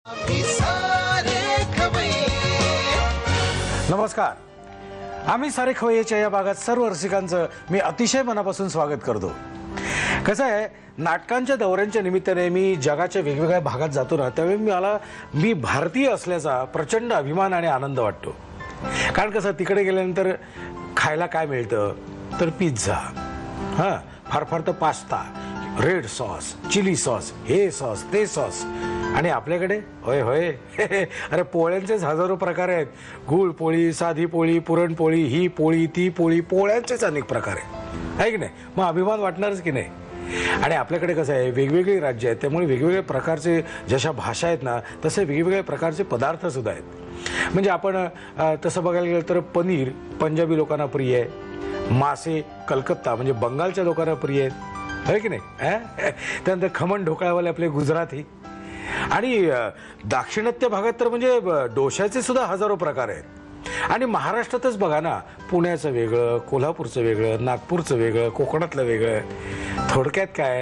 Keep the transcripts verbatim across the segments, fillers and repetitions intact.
नमस्कार. आम्ही सारे खवय्येच्या या भागात सर्व रसिकांचं मी अतिशय मनापासून स्वागत करतो. कसं आहे, नाटकांच्या दौऱ्यांच्या निमित्ताने मी जगाच्या वेगवेगळ्या भागात जातो ना, त्यावेळी मला मी भारतीय असल्याचा प्रचंड अभिमान आणि आनंद वाटतो. कारण कसं, तिकडे गेल्यानंतर खायला काय मिळतं तर पिझ्झा, हां फार फार तर pasta, red sauce, chili sauce, हे सॉस ते सॉस. आणि आपल्याकडे होय होय अरे पोळ्यांचेच हजारो प्रकार आहेत. गुळ पोळी, साधी पोळी, पुरणपोळी, ही पोळी ती पोळी, पोळ्यांचेच अनेक प्रकार आहेत, आहे की नाही? मग अभिमान वाटणारच की नाही? आणि आपल्याकडे कसं आहे, वेगवेगळी राज्य आहेत, त्यामुळे वेगवेगळ्या प्रकारचे जशा भाषा आहेत ना, तसे वेगवेगळ्या प्रकारचे पदार्थ सुद्धा आहेत. म्हणजे आपण तसं बघायला गेलं तर पनीर पंजाबी लोकांना प्रिय आहे, मासे कलकत्ता म्हणजे बंगालच्या लोकांना प्रिय आहेत, आहे की नाही? त्यानंतर खमण ढोकळावाले आपले गुजराती, आणि दाक्षिणात्य भागात तर म्हणजे डोश्याचे सुद्धा हजारो प्रकार आहेत. आणि महाराष्ट्रातच बघा ना, पुण्याचं वेगळं, कोल्हापूरचं वेगळं, नागपूरचं वेगळं, कोकणातलं वेगळं. थोडक्यात काय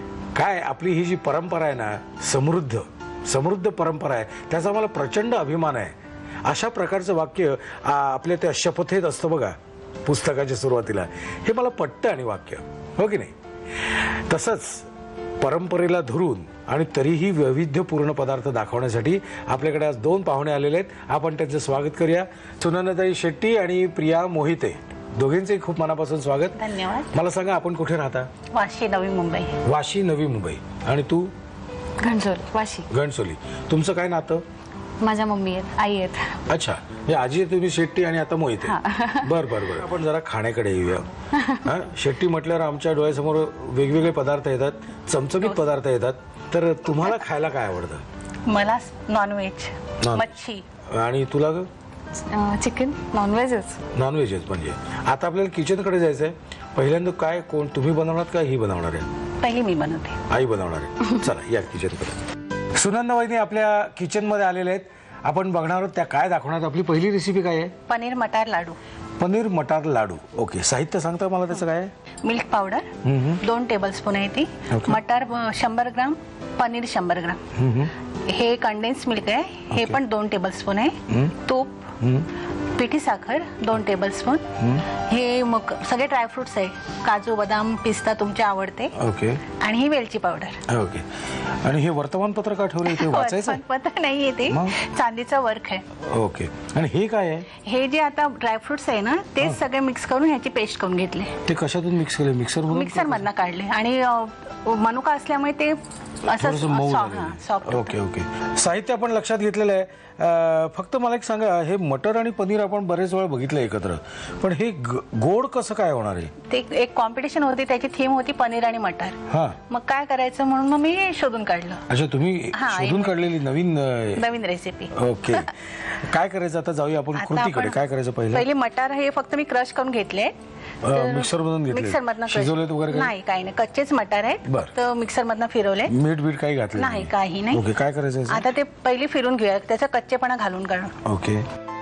काय आपली ही जी परंपरा आहे ना, समृद्ध समृद्ध परंपरा आहे, त्याचा मला प्रचंड अभिमान आहे. अशा प्रकारचं वाक्य आपल्या त्या शपथेत असतं बघा, पुस्तकाच्या सुरुवातीला. हे मला पटतं आणि वाक्य, हो की नाही? तसंच परंपरेला धरून आणि तरीही वैविध्यपूर्ण पदार्थ दाखवण्यासाठी आपल्याकडे आज दोन पाहुणे आलेले आहेत. आपण त्यांचं स्वागत करूया. सुनंदाताई शेट्टी आणि प्रिया मोहिते, दोघींचे खूप मनापासून स्वागत. धन्यवाद. मला सांगा, आपण कुठे राहता? वाशी नवी मुंबई. वाशी नवी मुंबई. आणि तू? घणसोली, वाशी. घणसोली. तुमचं काय नातं? माझ्या मम्मी आहेत, आई आहेत. अच्छा, हे आजी तुम्ही शेट्टी आणि आता मोहिते. बर बर बर. आपण जरा खाण्याकडे येऊया. शेट्टी म्हटल्यावर आमच्या डोळ्यासमोर वेगवेगळे पदार्थ येतात, चमचमीत पदार्थ येतात. तर तुम्हाला खायला काय आवडतं? मला नॉनव्हेज, मच्छी. आणि तुला? चिकन. नॉनव्हेजच. नॉनव्हेजच. म्हणजे आता आपल्याला किचनकडे जायचंय. पहिल्यांदा काय, कोण तुम्ही बनवणार का ही बनवणार आहे? पहिली मी बनवते. आई बनवणार आहे. चला या किचनकडे. सुनंदा वहिनी आपल्या किचन मध्ये आलेले आहेत. आपण बघणार आहोत त्या काय दाखवणार. आपली पहिली रेसिपी काय आहे? पनीर मटार लाडू. पनीर मटार लाडू. ओके. साहित्य सांगता मला त्याचं काय आहे? मिल्क पावडर दोन टेबलस्पून आहे ती, मटार शंभर ग्राम, पनीर शंभर ग्राम, हे कंडेन्स मिल्क आहे, हे पण दोन टेबलस्पून आहे, तूप, पिठी साखर दोन टेबलस्पून, हे मग सगळे ड्रायफ्रुट्स आहे, काजू बदाम पिस्ता तुमचे आवडते. ओके. आणि ही वेलची पावडर. ओके. आणि हे वर्तमानपत्र का ठेवलं इथे? वाचायचं? वर्तमानपत्र नाही आहे ते, चांदीचा वर्क आहे. ओके. आणि हे काय आहे? हे जे आता ड्रायफ्रुट्स आहे ना, ते सगळे मिक्स करून ह्याची पेस्ट करून घेतली. ते कशातून मिक्स केले? मिक्सर मधून? मिक्सर मधनं काढले. आणि मनुका असल्यामुळे ते असं सॉफ्ट. Okay okay. साहित्य आपण लक्षात घेतलेलं आहे. फक्त मला एक सांगा, हे मटर आणि पनीर आपण बरेच वेळा बघितलं एकत्र, पण हे गोड कसं काय होणार आहे? ते एक कॉम्पिटिशन होती, त्याची थीम होती पनीर आणि मटर. हा. मग काय करायचं म्हणून मग मी शोधून काढलं. अच्छा, तुम्ही शोधून काढलेली नवीन नवीन रेसिपी. ओके. काय करायचं आता? जाऊया आपण कृतीकडे. काय करायचं पहिलं? पहिले मटार हे फक्त मी क्रश करून घेतले. मिक्सर मधून घेतले? मिक्सर मधनं शिजवलेत वगैरे? नाही, काही नाही, कच्चेच मटार आहेत, तर मिक्सर मधनं फिरवले. मीठ बीठ काही घातलं नाही? काही नाही. ओके. काय करायचं आता? ते पहिले फिरून घेऊया, त्याचा कच्चेपणा घालून काढू. ओके.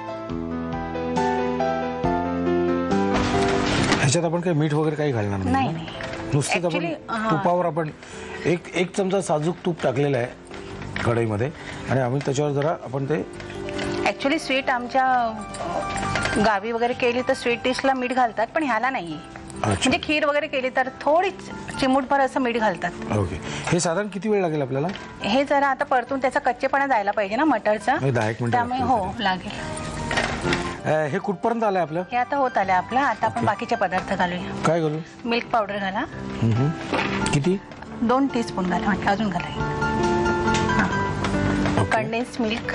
ह्याच्यात आपण काही मीठ वगैरे काही घालणार नाही? नाही, नुसतं आपण तुपावर आपण एक एक चमचा साजूक तूप टाकलेलं आहे कढईमध्ये, आणि आम्ही त्याच्यावर जरा आपण ते ऍक्च्युली स्वीट आमच्या गावी वगैरे केली तर स्वीट डिशला मीठ घालतात, पण ह्याला नाही. म्हणजे खीर वगैरे केली तर थोडी चिमूटभर असं मीठ घालतात. ओके. हे साधारण किती वेळ लागेल आपल्याला? हे जरा आता परतून त्याचा कच्चेपणा जायला पाहिजे ना मटरचा, दहा एक मिनिट त्यामुळे हो लागेल. हे कुठपर्यंत आलंय आपलं? हे आता होत आलंय आपलं. आता आपण बाकीचे पदार्थ घालूया. काय घालू? मिल्क पावडर घाला. किती? दोन टीस्पून घाला. म्हणजे अजून घाला. Condense milk.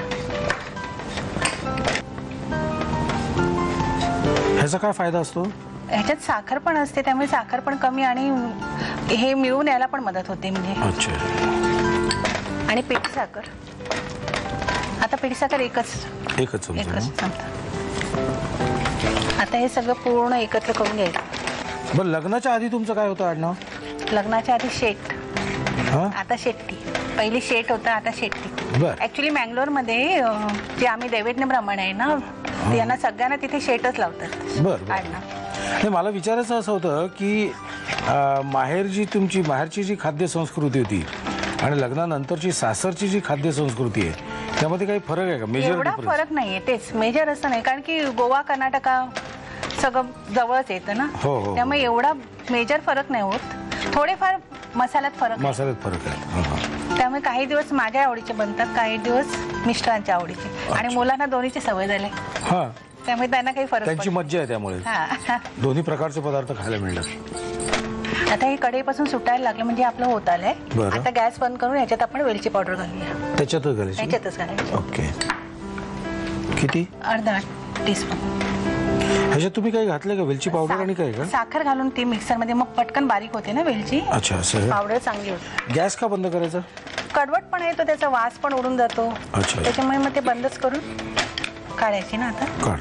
ह्याचा काय फायदा असतो? ह्याच्यात साखर पण असते, त्यामुळे साखर पण कमी आणि हे मिळून यायला पण मदत होते. म्हणजे अच्छा. आणि पिठी साखर. आता पिठी साखर एकच एकच एकच चमचा. आता हे सगळं पूर्ण एकत्र करून घ्यायचं. बरं, लग्नाच्या आधी तुमचं काय होतं आडनाव? लग्नाच्या आधी शेट, आता शेट्टी. पहिली शेट होता, आता शेट्टी. ऍक्च्युली मँगलोर मध्ये जे आम्ही दैवज्ञ ब्राह्मण आहे ना, त्यांना सगळ्यांना तिथे शेटच लावतात. बरं. मला विचारायचं असं होतं की माहेर जी तुमची माहेरची जी खाद्य संस्कृती होती आणि लग्नानंतरची सासरची जी खाद्य संस्कृती आहे, त्यामध्ये काही फरक आहे का मेजर एवढा डिफरन्स? फरक नाहीये, तेच मेजर असं नाही, कारण की गोवा कर्नाटका सगळं जवळच येतं ना, हो, हो. त्यामुळे एवढा मेजर फरक नाही होत. थोडेफार मसाल्यात फरक आहे. मसाल्यात फरक आहे. हां, हां. त्यामुळे काही दिवस माझ्या आवडीचे बनतात, काही दिवस मिस्टरांच्या आवडीचे, आणि मुलांना दोन्हीची सवय झाली, हां, त्यामुळे त्यांना काही फरक त्यांची पडत मज्जा आहे त्यामुळे हा. दोन्ही प्रकारचे पदार्थ खायला मिळतात. आता हे कढईपासून सुटायला लागले म्हणजे आपलं होत आलंय. बरं. आता गॅस बंद करून याच्यात आपण वेलची पावडर घालूया. त्याच्यातच घालायची? याच्यातच घालायची. ओके. किती? अर्धा टीस्पून. ह्याच्यात तुम्ही काही घातलं का? वेलची पावडर आणि काय का? साखर घालून ती मिक्सर मध्ये मग पटकन बारीक होते ना वेलची. अच्छा, असं पावडर चांगली होते. गॅस का बंद करायचा? कडवट पण येतो, त्याचा वास पण उडून जातो. अच्छा. त्याच्यामुळे मग ते बंदच करून काढायची ना आता. काढ.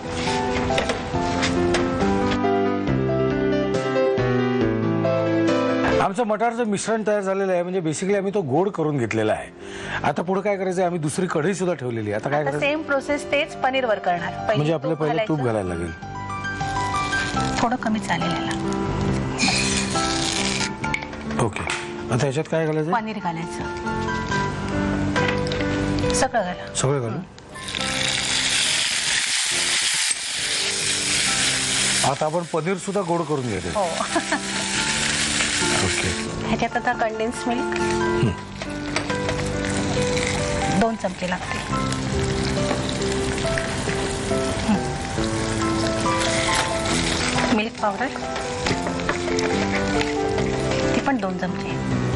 आमचं मटारचं मिश्रण तयार झालेलं आहे, म्हणजे बेसिकली आम्ही तो गोड करून घेतलेला आहे. आता पुढे काय करायचं? आम्ही दुसरी कढई सुद्धा ठेवलेली आहे. आता काय आता करायचं? सेम प्रोसेस तेच पनीरवर करणार. पहिले म्हणजे आपल्याला तूप पहिले तूप घालायचं. घालायला लागेल. थोडं कमी चालेल याला. ओके. आता ह्याच्यात काय घालायचं? पनीर घालायचं. सगळं घाला. सगळं घालू. आता आपण पनीर सुद्धा गोड करून घ्यायचं. हो. ओके. ह्याच्यात आता कंडेन्स मिल्क दोन चमचे लागतील. मिल्क पावडर ती पण दोन चमचे,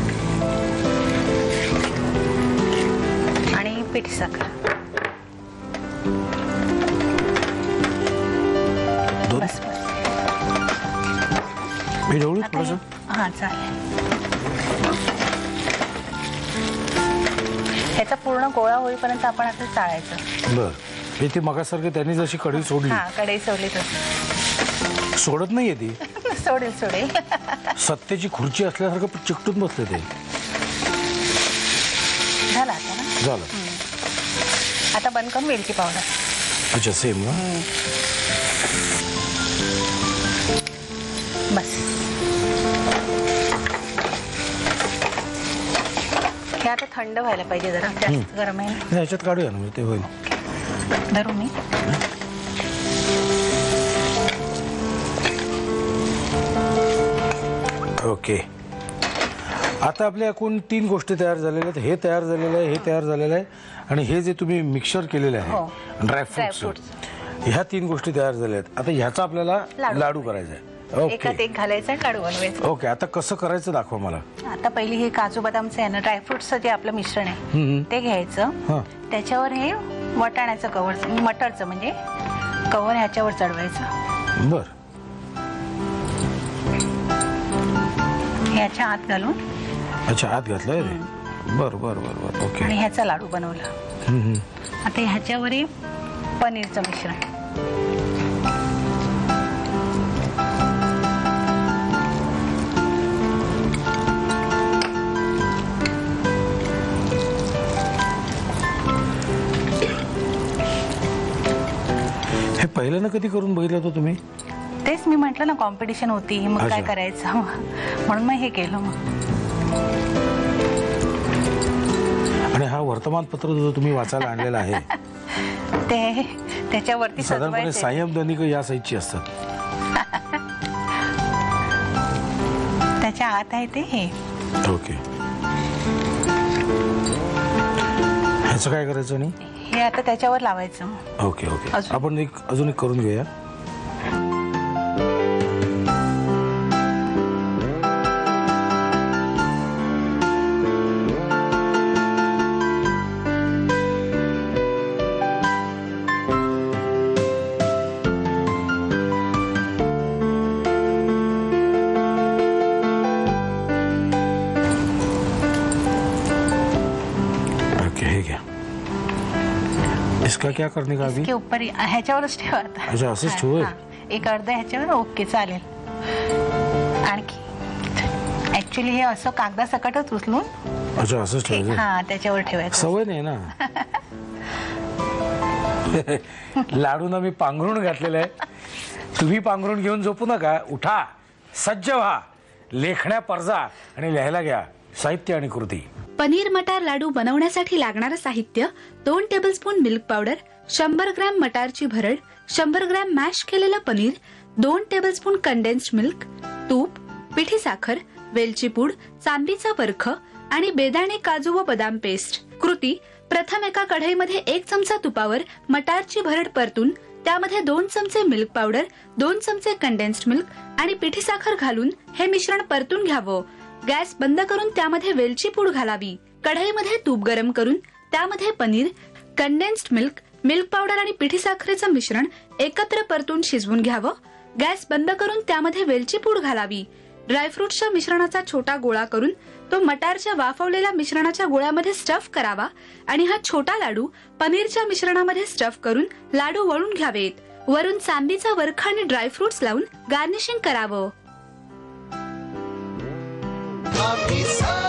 आणि पिठी साखर. दोन? बस बस. मी ढवळू आता थोडंसं? हे- हा चालेल. ह्याचा पूर्ण गोळा होईपर्यंत आपण आता चाळायचं. बर. हे ती मगासारखी त्यांनी जशी कढई सोडली हा, कढई सोडली तर सोडत नाहीये ती. सोडेल सोडेल. सत्तेची खुर्ची असल्यासारखं चिकटून बसले ते. झालं आता ना. झालं. आता बंद करून वेलची पावडर. अच्छा, सेम ना? बस. हे आता थंड व्हायला पाहिजे, जरा जास्त गरम आहे ना. नाही, ह्याच्यात काढूया ना, म्हणजे ते होईल. धरू मी. ओके. आता आपल्या एकूण तीन गोष्टी तयार झालेल्या आहेत. हे तयार झालेलं आहे, हे तयार झालेलं आहे, आणि हे जे तुम्ही मिक्सर केलेले हो. आहे ड्रायफ्रुट्स, Dryfruits. ह्या तीन गोष्टी तयार झाल्या आहेत. आता ह्याचा आपल्याला लाडू. लाडू करायचा आहे. एकात ओके एक घालायचं आणि लाडू बनवायचं. ओके. आता कसं करायचं दाखवा मला. आता पहिली हे काजू बदामचं आहे ना, ड्रायफ्रुट्सचं जे आपलं मिश्रण आहे ते घ्यायचं. हां. त्याच्यावर हे वटाण्याचं कवर, मटरचं म्हणजे कवर ह्याच्यावर चढवायचं. बर. ह्याच्या आत घालून अच्छा, आत घातलंय रे. बर बर बर बर. ओके. आणि ह्याचा लाडू बनवला. हम्म, हम्म. आता ह्याच्यावर हे पनीरचं मिश्रण. हे पहिल्यांदा कधी करून बघितलं होतं तुम्ही? तेच मी म्हटलं ना, कॉम्पिटिशन होती, मग काय अच्छा. करायचं, म्हणून मग हे केलं. मग आणि हा वर्तमानपत्र जो तुम्ही वाचायला आणलेला आहे ते त्याच्यावरती साधारणपणे सजवायचं. सायम दैनिक या साईजची असतात. त्याच्या आत आहे ते हे. ओके. ह्याचं काय करायचं? आणि हे आता त्याच्यावर लावायचं. Okay okay. अजून? आपण एक अजून एक करून घेऊया. ओके, हे घ्या. इसका क्या करने का अभी? इसके ऊपर ह्याच्यावरच ठेवा आता. अच्छा, असंच हा, ठेवू होय? हा. एक अर्धा ह्याच्यावर. ओके, चालेल. आणखी ऍक्च्युली हे असं कागदा सकटच उचलून अच्छा, असंच ठेवायचं. हा त्याच्यावर ठेवायचं. सवय नाही ना. लाडूना मी पांघरून घातलेलं आहे. तुम्ही पांघरून घेऊन झोपू नका. उठा, सज्ज व्हा, लेखण्या परजा आणि लिहायला घ्या. साहित्य आणि कृती. पनीर मटार लाडू बनवण्यासाठी लागणारं साहित्य दोन टेबलस्पून मिल्क पावडर, शंभर ग्रॅम मटारची भरड, शंभर ग्रॅम मॅश केलेलं पनीर, दोन टेबलस्पून कंडेन्स्ड मिल्क, तूप, पिठी साखर, वेलची पूड, चांदीचा बर्फ आणि बेदाणे काजू व बदाम पेस्ट. कृती: प्रथम एका कढईमध्ये एक चमचा तुपावर मटारची भरड परतून त्यामध्ये दोन चमचे मिल्क पावडर, दोन चमचे कंडेन्स्ड मिल्क आणि पिठी साखर घालून हे मिश्रण परतून घ्यावं. गॅस बंद करून त्यामध्ये वेलची पूड घालावी. कढईमध्ये तूप गरम करून त्यामध्ये paneer, condensed milk, milk powder आणि पिठी साखरेचं मिश्रण एकत्र परतून शिजवून घ्यावं. गॅस बंद करून त्यामध्ये वेलची पूड घालावी. ड्रायफ्रुट्सच्या मिश्रणाचा छोटा गोळा करून तो मटारच्या वाफवलेल्या मिश्रणाच्या गोळ्यामध्ये स्टफ करावा आणि हा छोटा लाडू पनीरच्या मिश्रणामध्ये स्टफ करून लाडू वळून घ्यावेत. वरून चांदीचा वरखा आणि ड्रायफ्रुट्स लावून गार्निशिंग करावं.